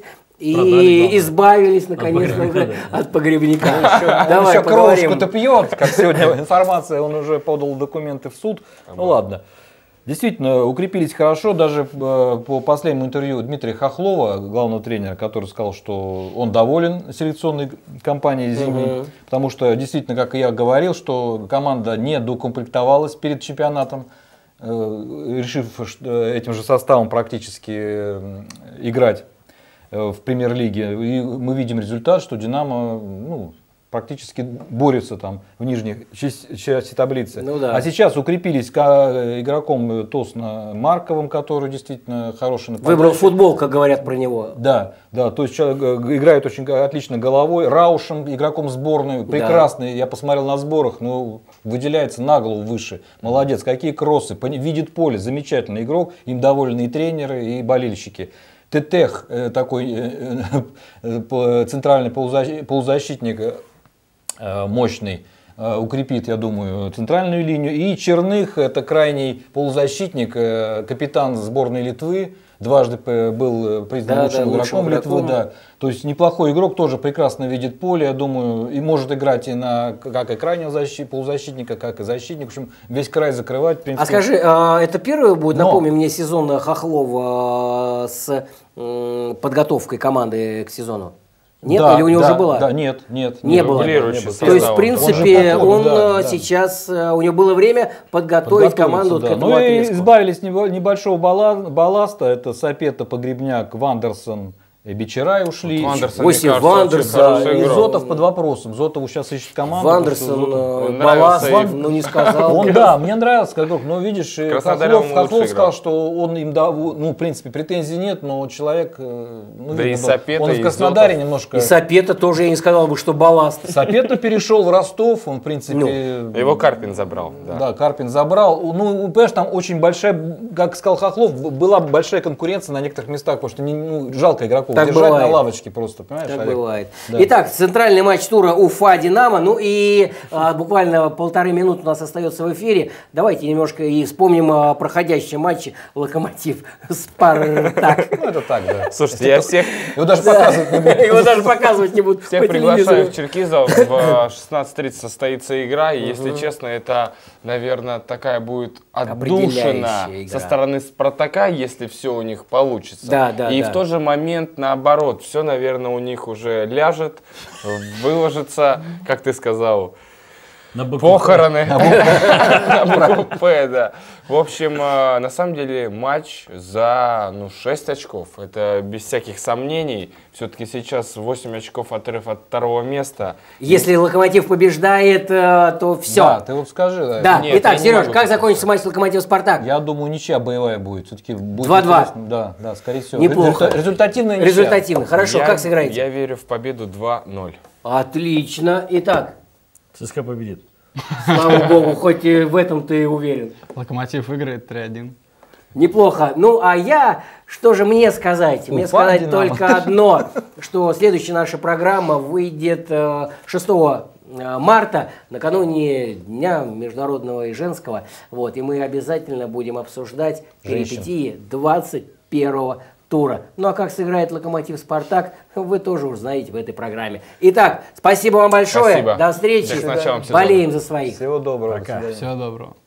И избавились, наконец-то, от погребника. Он еще поговорим. кровушку-то пьет, как сегодня информация, он уже подал документы в суд. Ну ладно. Действительно, укрепились хорошо, даже по последнему интервью Дмитрия Хохлова, главного тренера, который сказал, что он доволен селекционной кампанией зимней, потому что действительно, как и я говорил, что команда не докомплектовалась перед чемпионатом, решив этим же составом практически играть в премьер-лиге. И мы видим результат, что «Динамо» практически борются там в нижней части таблицы. Ну да. А сейчас укрепились игроком Тосно Марковым, который действительно хороший нападающий. Выбрал футбол, как говорят про него. Да, то есть человек играет очень отлично головой. Раушем, игроком сборной, прекрасный. Я посмотрел на сборах, выделяется на голову выше. Молодец, какие кроссы, видит поле, замечательный игрок. Им довольны и тренеры, и болельщики. Тетех, такой центральный полузащитник, мощный, укрепит, я думаю, центральную линию. И Черных, это крайний полузащитник, капитан сборной Литвы, дважды был признан лучшим игроком Литвы. Да. То есть неплохой игрок, тоже прекрасно видит поле, я думаю, и может играть и как и крайнего полузащитника, как и защитник. В общем, весь край закрывать. В принципе. А скажи, это первый будет, напомни мне, сезон Хохлова с подготовкой команды к сезону? Нет? Да, Или у него уже была? Да, нет. Не было. Дублирующий То есть, в состав. принципе, Он же он потом, сейчас, у него было время подготовить команду к этому Ну и отрезку. избавились небольшого балласта. Это Сапета, Погребняк, Вандерсон и Бичерай ушли. Осип Вандерсон. И Зотов под вопросом. Зотову сейчас ищет команду. Вандерсон, Балас, не сказал. Он, да, мне нравился как игрок, но видишь, Хохлов сказал, что он им дал, в принципе, претензий нет, но человек, и Сапета, он и в Краснодаре Зотов. немножко. И Сапета тоже, я не сказал бы, что балласт. Сапета перешел в Ростов, он, в принципе... Его Карпин забрал. Да, Карпин забрал. Понимаешь, там очень большая, как сказал Хохлов, была большая конкуренция на некоторых местах, потому что жалко игроков Так держать бывает. на лавочке просто, понимаешь, Так Олег? бывает. Да. Итак, центральный матч тура Уфа-Динамо. Ну и буквально 1,5 минуты у нас остается в эфире. Давайте немножко и вспомним проходящие матчи Локомотив-Спартак. Ну, это так, да. Слушайте, я всех Его даже показывать не буду. Его даже показывать не будут Всех по приглашаю телевизору. в Черкизов. В 16:30 состоится игра. И, если честно, это, наверное, такая будет отдушина Определяющая игра. со стороны Спартака, если все у них получится. Да, да, и да. в тот же момент, наоборот, все, наверное, у них уже ляжет, выложится, как ты сказал, На БКП. похороны. На БКП, да. В общем, на самом деле матч за 6 очков. Это без всяких сомнений. Все-таки сейчас 8 очков отрыв от второго места. Если Локомотив побеждает, то все. Да, ты вот скажи. Да, Нет, итак, я не Сереж, могу как так закончится матч Локомотив-Спартак? Я думаю, ничья боевая будет. Все-таки будет 2-2. интересно. Да, да, скорее всего. Неплохо. Результативная ничья. Результативно. Хорошо, как сыграете? Я верю в победу 2-0. Отлично. Итак, ЦСКА победит. слава богу, хоть и в этом ты уверен. Локомотив выиграет 3-1. Неплохо. Ну, а я, что же мне сказать? Мне Уфа, сказать Динамо. только одно, что следующая наша программа выйдет 6 марта, накануне Дня международного и женского. Вот, и мы обязательно будем обсуждать перипетии 21-го тура. Ну, а как сыграет Локомотив-Спартак, вы тоже узнаете в этой программе. Итак, спасибо вам большое. Спасибо. До встречи. С началом сезона. Болеем за своих. Всего доброго. Пока. До свидания. Всего доброго.